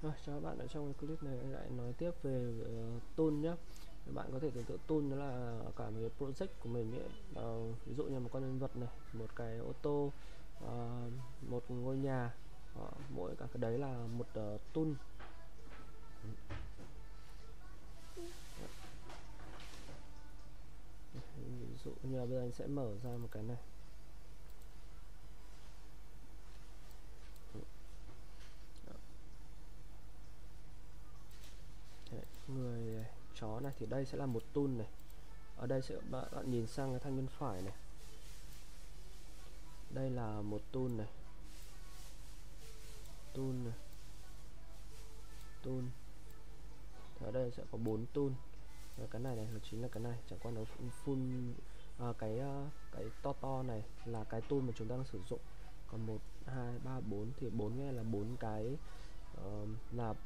Rồi, chào các bạn, ở trong cái clip này lại nói tiếp về tool nhé. Bạn có thể tưởng tượng tool đó là cả một cái project của mình ấy. Ví dụ như một con nhân vật này, một cái ô tô, một ngôi nhà. Mỗi cả cái đấy là một tool. Ví dụ như là bây giờ anh sẽ mở ra một cái này. Đấy, người chó này thì đây sẽ là một tool này. Ở đây sẽ bạn nhìn sang cái thanh bên phải này. Đây là một tool này. Tool này. Tool. Ở đây sẽ có 4 tool. Cái này này chính là cái này, chẳng qua nó full cái to này là cái tool mà chúng ta đang sử dụng. Còn 1 2 3 4 thì 4 nghe là 4 cái là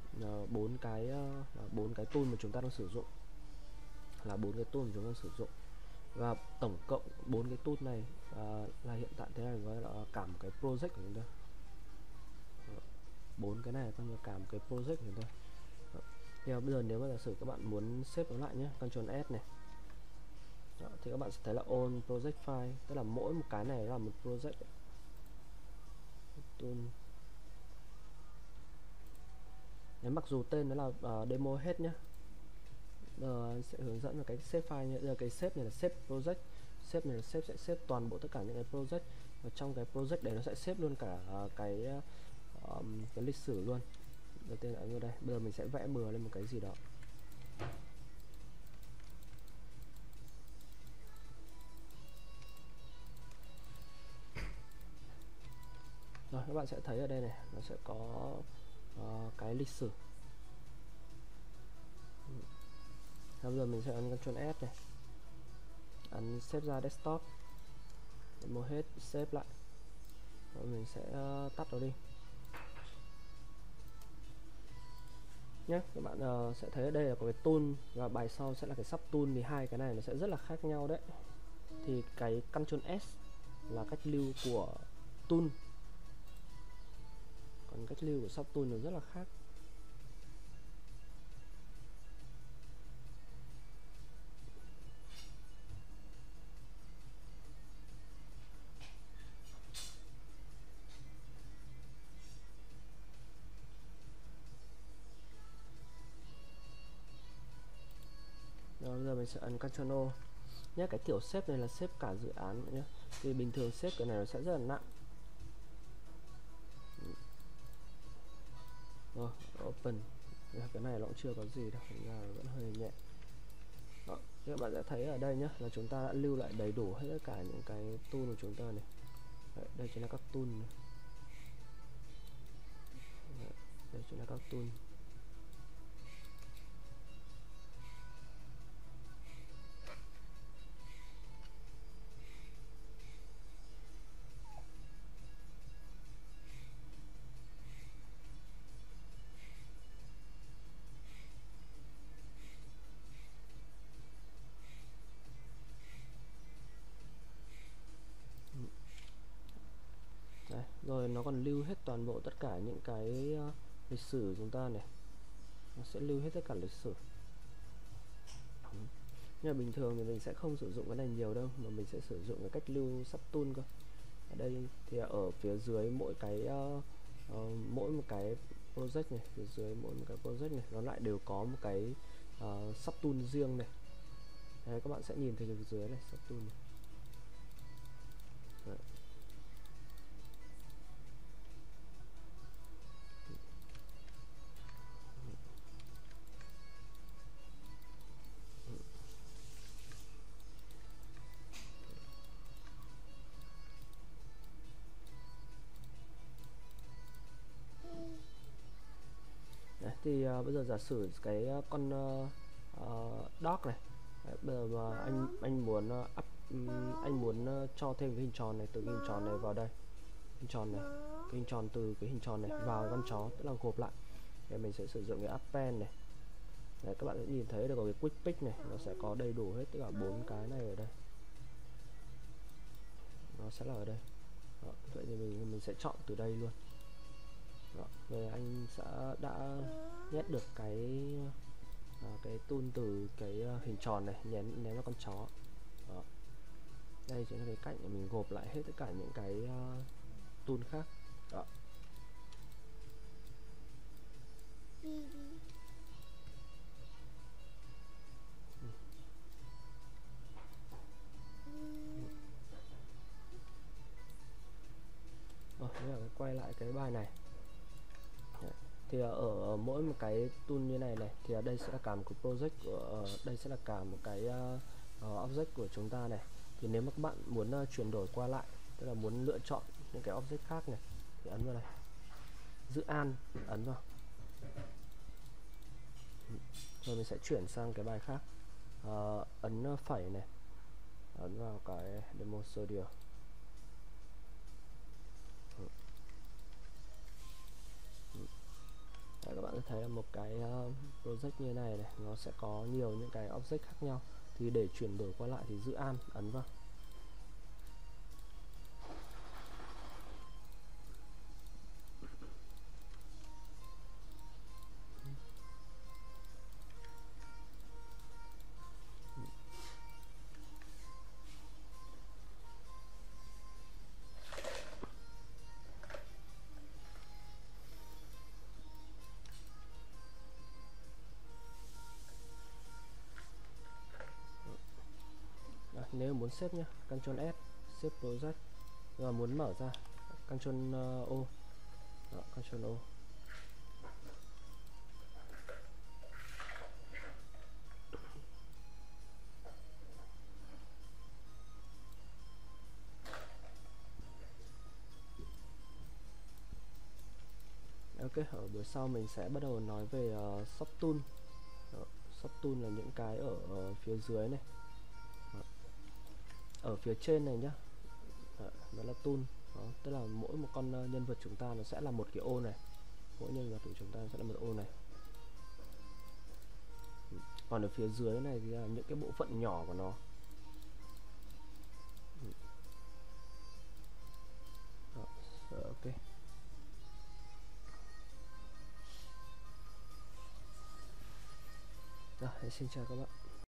4 cái tool mà chúng ta đang sử dụng. Là 4 cái tool mà chúng ta đang sử dụng. Và tổng cộng 4 cái tool này là hiện tại thế này gọi là cả một cái project của chúng ta. 4 cái này coi như cả một cái project của chúng ta. Thì bây giờ nếu mà giả sử các bạn muốn xếp nó lại nhé, Ctrl S này. Đó, thì các bạn sẽ thấy là all project file, tức là mỗi một cái này là một project. Tool. Nếu mặc dù tên nó là demo hết nhé. Sẽ hướng dẫn về cái xếp file nhé. Giờ cái xếp này là xếp project, xếp này là sẽ xếp toàn bộ tất cả những cái project. Và trong cái project đấy nó sẽ xếp luôn cả cái lịch sử luôn. Đầu tiên là như đây, bây giờ mình sẽ vẽ bừa lên một cái gì đó. Rồi các bạn sẽ thấy ở đây này, nó sẽ có cái lịch sử. Bây giờ mình sẽ ấn Ctrl S này, ấn xếp ra desktop, demo hết, xếp lại. Rồi mình sẽ tắt nó đi nhé. Các bạn sẽ thấy ở đây là có cái tool và bài sau sẽ là cái sub tool, thì hai cái này nó sẽ rất là khác nhau đấy. Thì cái Ctrl S là cách lưu của tool, còn cách lưu của sub tool nó rất là khác. Rồi bây giờ mình sẽ ấn Ctrl O nhé. Cái kiểu xếp này là xếp cả dự án nhé. Thì bình thường xếp cái này nó sẽ rất là nặng. Rồi open, cái này nó cũng chưa có gì đâu, thành ra vẫn hơi nhẹ. Đó, các bạn sẽ thấy ở đây nhé, là chúng ta đã lưu lại đầy đủ hết tất cả những cái tool của chúng ta này. Đấy, đây chính là các tool này. Đấy, đây chính là các tool. Đấy, rồi nó còn lưu hết toàn bộ tất cả những cái lịch sử của chúng ta này. Nó sẽ lưu hết tất cả lịch sử. Nhưng mà bình thường thì mình sẽ không sử dụng cái này nhiều đâu, mà mình sẽ sử dụng cái cách lưu subtool cơ. Ở đây thì ở phía dưới mỗi cái mỗi một cái project này, phía dưới mỗi một cái project này nó lại đều có một cái subtool riêng này. Đấy, các bạn sẽ nhìn thấy phía dưới này, subtool này. Đấy. Đấy, thì bây giờ giả sử cái con dog này. Đấy, bây giờ mà anh muốn anh muốn cho thêm cái hình tròn này, từ cái hình tròn này vào đây, hình tròn này, cái hình tròn từ cái hình tròn này vào con chó, tức là gộp lại. Thì mình sẽ sử dụng cái append này. Đấy, các bạn sẽ nhìn thấy được có cái quick pick này, nó sẽ có đầy đủ hết tất cả 4 cái này ở đây, nó sẽ là ở đây. Đó, vậy thì mình sẽ chọn từ đây luôn. Đó, rồi anh sẽ đã nhét được cái tool từ cái hình tròn này ném vào con chó. Đó. Đây chính là cái cách để mình gộp lại hết tất cả những cái tool khác. Đó. Bây giờ quay lại cái bài này. Đấy. Thì ở mỗi một cái tool như này thì ở đây sẽ là cả một cái project của đây sẽ là cả một cái object của chúng ta này. Thì nếu mà các bạn muốn chuyển đổi qua lại, tức là muốn lựa chọn những cái object khác này, thì ấn vào đây, giữ Alt, ấn vào, rồi mình sẽ chuyển sang cái bài khác. Ấn phẩy này, ấn vào cái demo studio. Đấy, các bạn sẽ thấy là một cái project như này nó sẽ có nhiều những cái object khác nhau. Thì để chuyển đổi qua lại thì giữ Alt, ấn vào. Nếu muốn xếp nhé, Ctrl S, xếp project. Rồi muốn mở ra, Ctrl O. Đó, Ctrl O. Ok, ở buổi sau mình sẽ bắt đầu nói về subtool. Subtool là những cái ở phía dưới này. Đó. Ở phía trên này nhá, đó là tool. Đó, tức là mỗi một con nhân vật chúng ta nó sẽ là một cái ô này. Mỗi nhân vật của chúng ta sẽ là một ô này. Còn ở phía dưới này thì là những cái bộ phận nhỏ của nó. Đó, ok. Rồi, xin chào các bạn.